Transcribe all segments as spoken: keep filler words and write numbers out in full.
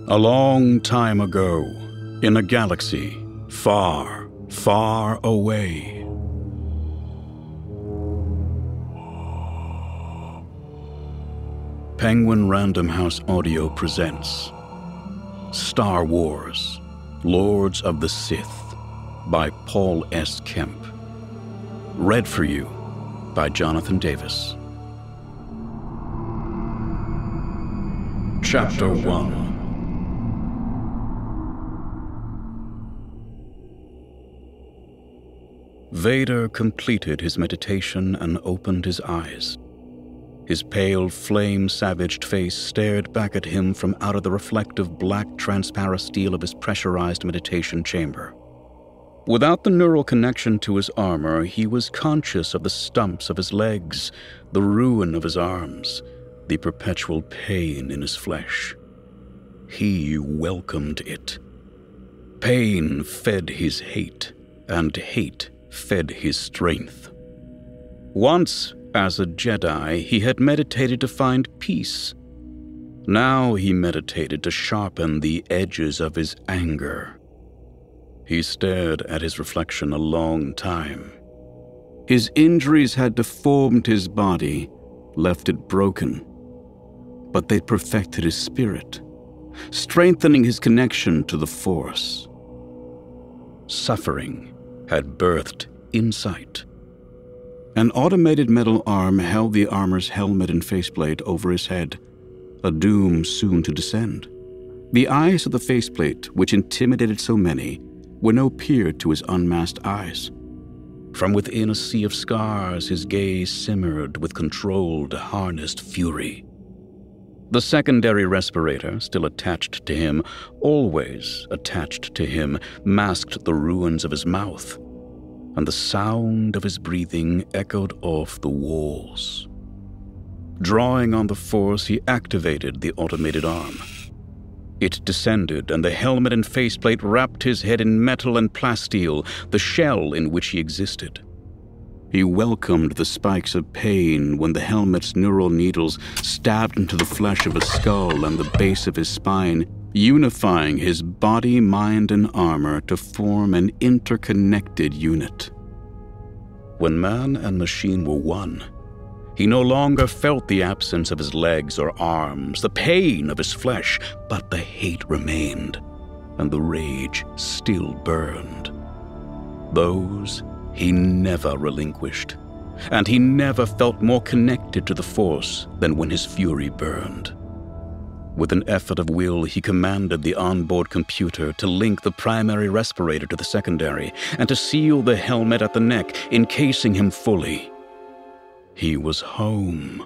A long time ago, in a galaxy far, far away. Penguin Random House Audio presents Star Wars, Lords of the Sith by Paul S. Kemp. Read for you by Jonathan Davis. Chapter one. Vader completed his meditation and opened his eyes. His pale, flame-savaged face stared back at him from out of the reflective black transparent steel of his pressurized meditation chamber. Without the neural connection to his armor, he was conscious of the stumps of his legs, the ruin of his arms, the perpetual pain in his flesh. He welcomed it. Pain fed his hate, and hate fed his strength. Once, as a Jedi, he had meditated to find peace. Now he meditated to sharpen the edges of his anger. He stared at his reflection a long time. His injuries had deformed his body, left it broken, but they perfected his spirit, strengthening his connection to the Force. Suffering had birthed insight. An automated metal arm held the armor's helmet and faceplate over his head, a doom soon to descend. The eyes of the faceplate, which intimidated so many, were no peer to his unmasked eyes. From within a sea of scars, his gaze simmered with controlled, harnessed fury. The secondary respirator, still attached to him, always attached to him, masked the ruins of his mouth, and the sound of his breathing echoed off the walls. Drawing on the Force, he activated the automated arm. It descended, and the helmet and faceplate wrapped his head in metal and plasteel, the shell in which he existed. He welcomed the spikes of pain when the helmet's neural needles stabbed into the flesh of his skull and the base of his spine, unifying his body, mind, and armor to form an interconnected unit. When man and machine were one, he no longer felt the absence of his legs or arms, the pain of his flesh, but the hate remained, and the rage still burned. Those he never relinquished, and he never felt more connected to the Force than when his fury burned. With an effort of will, he commanded the onboard computer to link the primary respirator to the secondary and to seal the helmet at the neck, encasing him fully. He was home.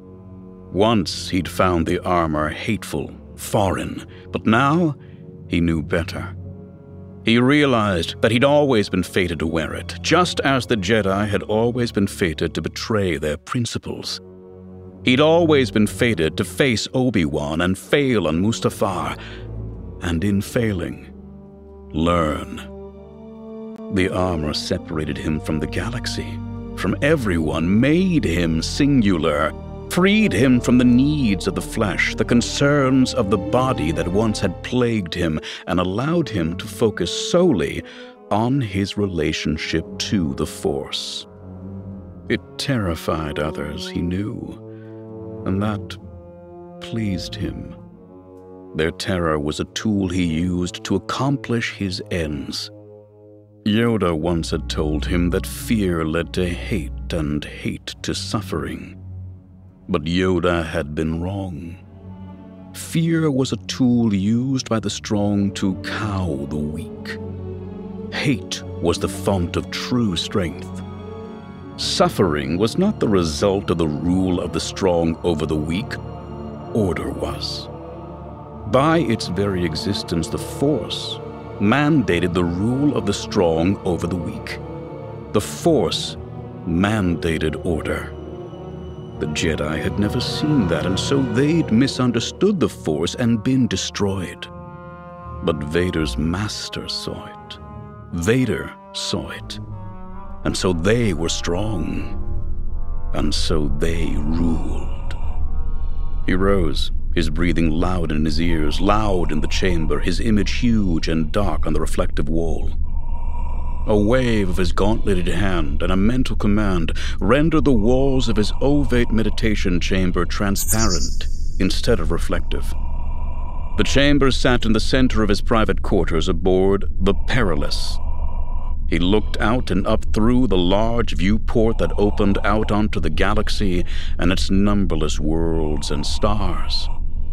Once he'd found the armor hateful, foreign, but now he knew better. He realized that he'd always been fated to wear it, just as the Jedi had always been fated to betray their principles. He'd always been fated to face Obi-Wan and fail on Mustafar, and in failing, learn. The armor separated him from the galaxy, from everyone, made him singular, freed him from the needs of the flesh, the concerns of the body that once had plagued him, and allowed him to focus solely on his relationship to the Force. It terrified others, he knew, and that pleased him. Their terror was a tool he used to accomplish his ends. Yoda once had told him that fear led to hate and hate to suffering. But Yoda had been wrong. Fear was a tool used by the strong to cow the weak. Hate was the font of true strength. Suffering was not the result of the rule of the strong over the weak. Order was. By its very existence, the Force mandated the rule of the strong over the weak. The Force mandated order. The Jedi had never seen that, and so they'd misunderstood the Force and been destroyed. But Vader's master saw it. Vader saw it. And so they were strong. And so they ruled. He rose, his breathing loud in his ears, loud in the chamber, his image huge and dark on the reflective wall. A wave of his gauntleted hand and a mental command rendered the walls of his ovate meditation chamber transparent instead of reflective. The chamber sat in the center of his private quarters aboard the Perilous. He looked out and up through the large viewport that opened out onto the galaxy and its numberless worlds and stars.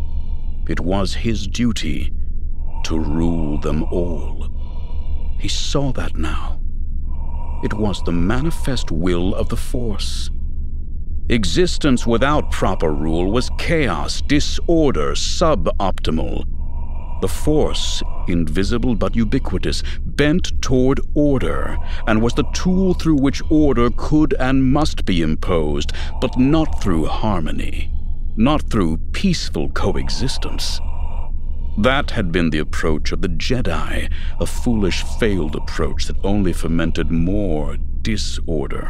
It was his duty to rule them all. He saw that now. It was the manifest will of the Force. Existence without proper rule was chaos, disorder, suboptimal. The Force, invisible but ubiquitous, bent toward order, and was the tool through which order could and must be imposed, but not through harmony, not through peaceful coexistence. That had been the approach of the Jedi, a foolish, failed approach that only fomented more disorder.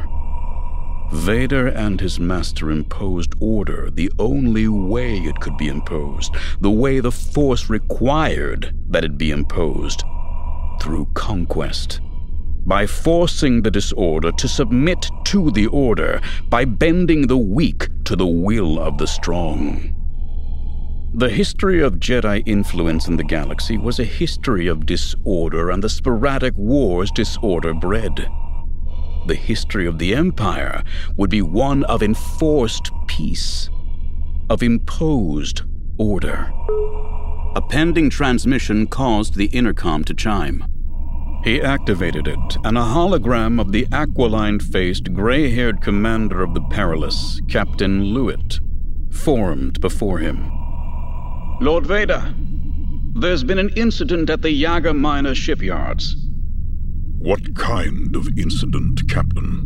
Vader and his master imposed order the only way it could be imposed, the way the Force required that it be imposed, through conquest. By forcing the disorder to submit to the order, by bending the weak to the will of the strong. The history of Jedi influence in the galaxy was a history of disorder and the sporadic wars disorder bred. The history of the Empire would be one of enforced peace, of imposed order. A pending transmission caused the intercom to chime. He activated it, and a hologram of the aquiline-faced, gray-haired commander of the Perilous, Captain Lewitt, formed before him. Lord Vader, there's been an incident at the Yaga Minor shipyards. What kind of incident, Captain?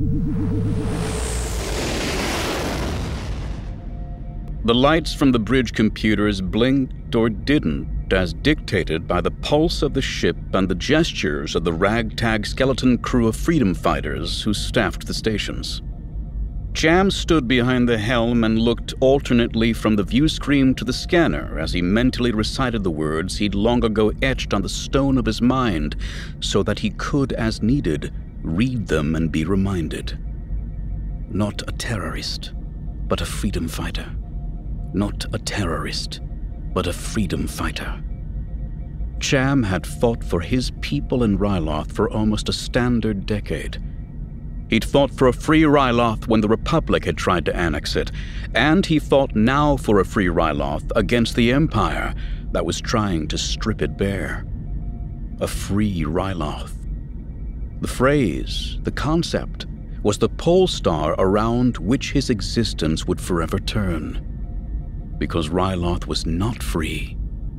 The lights from the bridge computers blinked or didn't, as dictated by the pulse of the ship and the gestures of the ragtag skeleton crew of freedom fighters who staffed the stations. Cham stood behind the helm and looked alternately from the view screen to the scanner as he mentally recited the words he'd long ago etched on the stone of his mind so that he could, as needed, read them and be reminded. Not a terrorist, but a freedom fighter. Not a terrorist, but a freedom fighter. Cham had fought for his people in Ryloth for almost a standard decade. He'd fought for a free Ryloth when the Republic had tried to annex it, and he fought now for a free Ryloth against the Empire that was trying to strip it bare. A free Ryloth. The phrase, the concept, was the pole star around which his existence would forever turn. Because Ryloth was not free.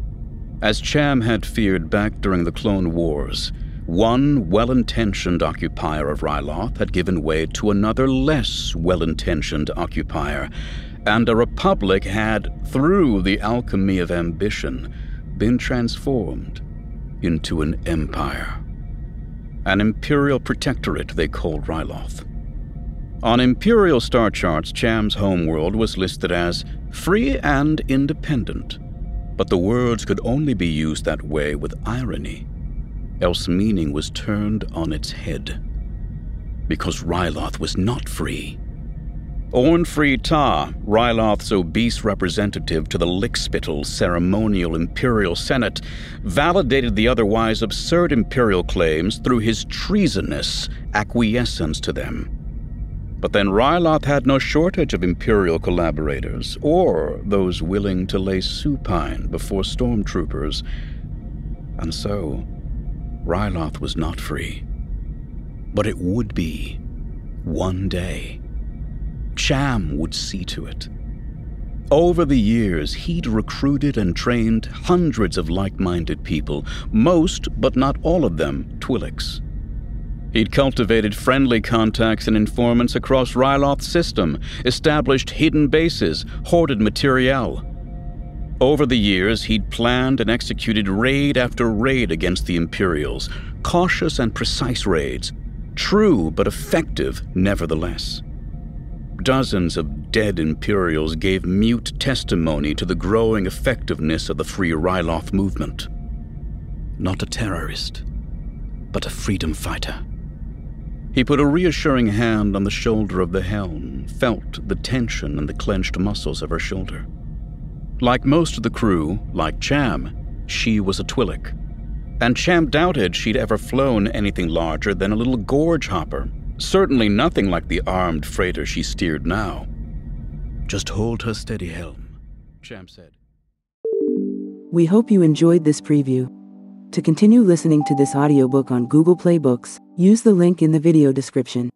As Cham had feared back during the Clone Wars, one well-intentioned occupier of Ryloth had given way to another less well-intentioned occupier, and a republic had, through the alchemy of ambition, been transformed into an empire. An imperial protectorate they called Ryloth. On imperial star charts, Cham's homeworld was listed as free and independent, but the words could only be used that way with irony. Else meaning was turned on its head. Because Ryloth was not free. Ornfree Ta, Ryloth's obese representative to the lickspittle ceremonial Imperial Senate, validated the otherwise absurd Imperial claims through his treasonous acquiescence to them. But then Ryloth had no shortage of Imperial collaborators, or those willing to lay supine before stormtroopers. And so, Ryloth was not free. But it would be, one day. Cham would see to it. Over the years, he'd recruited and trained hundreds of like-minded people, most, but not all of them, Twi'leks. He'd cultivated friendly contacts and informants across Ryloth's system, established hidden bases, hoarded materiel. Over the years, he'd planned and executed raid after raid against the Imperials, cautious and precise raids, true but effective nevertheless. Dozens of dead Imperials gave mute testimony to the growing effectiveness of the Free Ryloth movement. Not a terrorist, but a freedom fighter. He put a reassuring hand on the shoulder of the helm, felt the tension in the clenched muscles of her shoulder. Like most of the crew, like Cham, she was a Twi'lek, and Cham doubted she'd ever flown anything larger than a little gorge hopper, certainly nothing like the armed freighter she steered now. "Just hold her steady, helm," Cham said. We hope you enjoyed this preview. To continue listening to this audiobook on Google Play Books, use the link in the video description.